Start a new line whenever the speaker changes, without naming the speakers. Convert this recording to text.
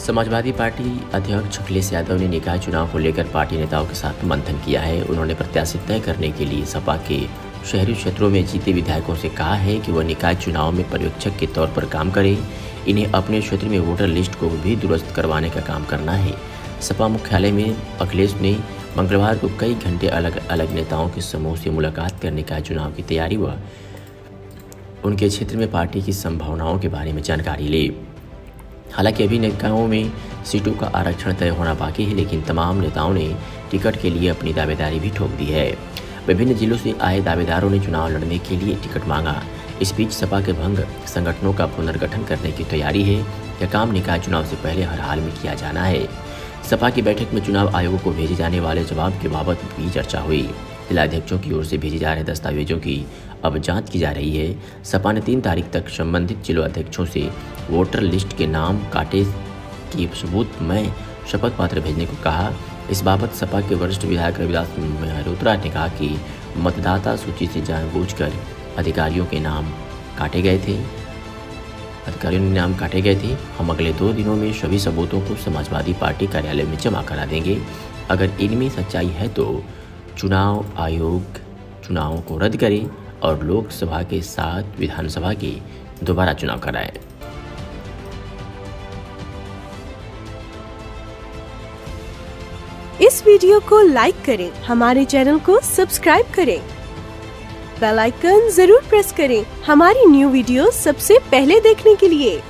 Samajwadi party अध्यक्ष अखिलेश यादव ने निकाय चुनाव को लेकर पार्टी नेताओं के साथ मंथन किया है। उन्होंने प्रत्याशी तय करने के लिए सपा के शहरी क्षेत्रों में जीते विधायकों से कहा है कि वह निकाय चुनाव में पर्यवेक्षक के तौर पर काम करें। इन्हें अपने क्षेत्र में वोटर लिस्ट को भी दुरुस्त करवाने का काम करना है। सपा मुख्यालय में अखिलेश ने मंगलवार को कई घंटे अलग अलग नेताओं के समूह से मुलाकात कर निकाय चुनाव की तैयारी व उनके क्षेत्र में पार्टी की संभावनाओं के बारे में जानकारी ली। हालांकि अभी निकायों में सीटों का आरक्षण तय होना बाकी है, लेकिन तमाम नेताओं ने टिकट के लिए अपनी दावेदारी भी ठोक दी है। विभिन्न जिलों से आए दावेदारों ने चुनाव लड़ने के लिए टिकट मांगा। इस बीच सपा के भंग संगठनों का पुनर्गठन करने की तैयारी है। यह काम निकाय चुनाव से पहले हर हाल में किया जाना है। सपा की बैठक में चुनाव आयोग को भेजे जाने वाले जवाब के बाबत भी चर्चा हुई। जिलाध्यक्षों की ओर से भेजे जा रहे दस्तावेजों की अब जांच की जा रही है। सपा ने 3 तारीख तक संबंधित जिलाध्यक्षों से वोटर लिस्ट के नाम काटे की सबूत में शपथ पत्र भेजने को कहा। इस बाबत सपा के वरिष्ठ विधायक रविदास मेहरोत्रा ने कहा कि मतदाता सूची से जानबूझकर अधिकारियों के नाम काटे गए थे। हम अगले 2 दिनों में सभी सबूतों को समाजवादी पार्टी कार्यालय में जमा करा देंगे। अगर इनमें सच्चाई है तो चुनाव आयोग चुनावों को रद्द करे और लोकसभा के साथ विधानसभा के दोबारा चुनाव कराए।
इस वीडियो को लाइक करें, हमारे चैनल को सब्सक्राइब करें, बेल आइकन जरूर प्रेस करें हमारी न्यू वीडियो सबसे पहले देखने के लिए।